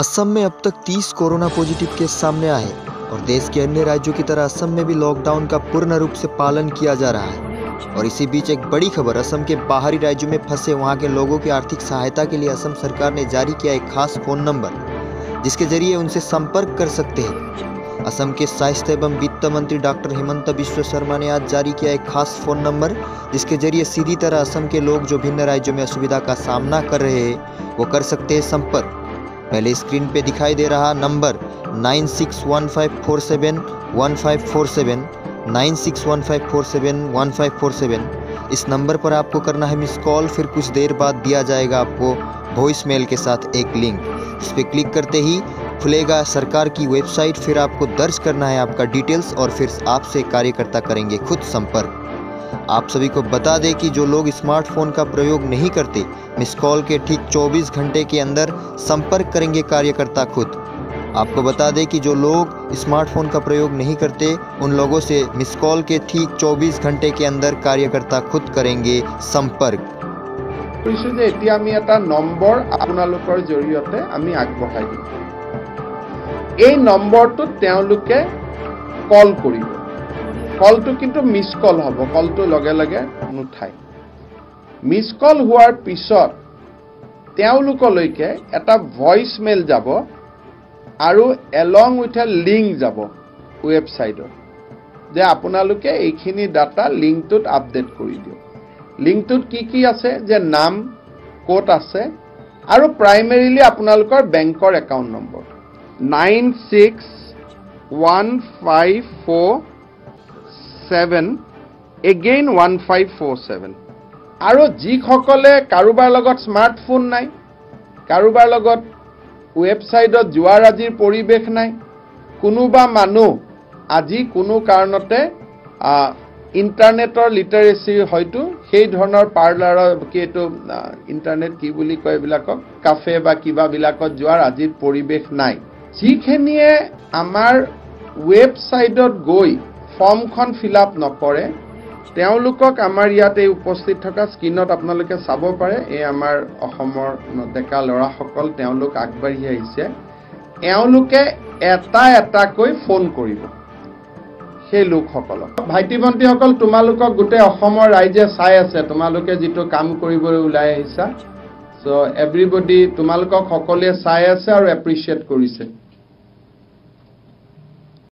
असम में अब तक 30 कोरोना पॉजिटिव केस सामने आए और देश के अन्य राज्यों की तरह असम में भी लॉकडाउन का पूर्ण रूप से पालन किया जा रहा है। और इसी बीच एक बड़ी खबर, असम के बाहरी राज्यों में फंसे वहां के लोगों की आर्थिक सहायता के लिए असम सरकार ने जारी किया एक खास फोन नंबर, जिसके जरिए उनसे संपर्क कर सकते हैं। असम के स्वास्थ्य एवं वित्त मंत्री डॉक्टर हेमंत बिश्व शर्मा ने आज जारी किया एक खास फोन नंबर, जिसके जरिए सीधी तरह असम के लोग जो भिन्न राज्यों में असुविधा का सामना कर रहे हैं वो कर सकते हैं संपर्क। पहले स्क्रीन पे दिखाई दे रहा नंबर 9615471547 9615471547। इस नंबर पर आपको करना है मिस कॉल, फिर कुछ देर बाद दिया जाएगा आपको वॉइस मेल के साथ एक लिंक। इस पर क्लिक करते ही खुलेगा सरकार की वेबसाइट, फिर आपको दर्ज करना है आपका डिटेल्स और फिर आपसे कार्यकर्ता करेंगे खुद संपर्क। आप सभी को बता दें कि जो लोग स्मार्टफोन का प्रयोग नहीं करते, मिस कॉल के ठीक 24 घंटे के अंदर संपर्क करेंगे कार्यकर्ता खुद। आपको बता दें कि जो लोग स्मार्टफोन का प्रयोग नहीं करते, उन लोगों से मिस कॉल के ठीक 24 घंटे के अंदर कार्यकर्ता खुद करेंगे संपर्क। নম্বৰ আপোনালোকৰ জৰিয়তে আমি আগবঢ়াই দিম। এই নম্বৰটো তেওঁলোকে কল কৰিব। কলটো কিন্তু মিছ কল হ'ব, কলটো লগে লগে নুঠায়। মিছ কল হোৱাৰ পিছত তেওঁলোকলৈকে এটা ভইচ মেল যাব আৰু এলং উইথ এ লিংক যাব ৱেবছাইটত, যে আপোনালোকে এইখিনি ডাটা লিংকটোত আপডেট কৰি দিয়ক। লিংকটোত কি আছে, যে নাম ক'ত আছে আৰু প্ৰাইমেৰীলি আপোনালোকৰ বেংকৰ একাউণ্ট নম্বৰ 961547 again 1547। আৰু যিসকলে কাৰোবাৰ লগত স্মাৰ্টফোন নাই, কাৰোবাৰ লগত ৱেবছাইটত যোৱাৰ আজিৰ পৰিৱেশ নাই, কোনোবা মানুহ আজি কোনো কাৰণতে ইণ্টাৰনেটৰ লিটাৰেচি হয়তো সেই ধৰণৰ পাৰ্লাৰৰ কি এইটো ইণ্টাৰনেট কি বুলি কয় এইবিলাকক, কাফে বা কিবাবিলাকত যোৱাৰ আজিৰ পৰিৱেশ নাই, যিখিনিয়ে আমাৰ ৱেবছাইটত গৈ ফৰ্মখন ফিল আপ নকৰে, তেওঁলোকক আমাৰ ইয়াত এই উপস্থিত থকা স্ক্ৰীনত আপোনালোকে চাব পাৰে। এই আমাৰ অসমৰ ডেকা ল'ৰাসকল তেওঁলোক আগবাঢ়ি আহিছে। এওঁলোকে এটা এটাকৈ ফোন কৰিব সেই লোকসকলক। ভাইটি ভণ্টিসকল, তোমালোকক গোটেই অসমৰ ৰাইজে চাই আছে, তোমালোকে যিটো কাম কৰিবলৈ ওলাই আহিছা। চ' এভৰিবডি তোমালোকক সকলোৱে চাই আছে আৰু এপ্ৰিচিয়েট কৰিছে।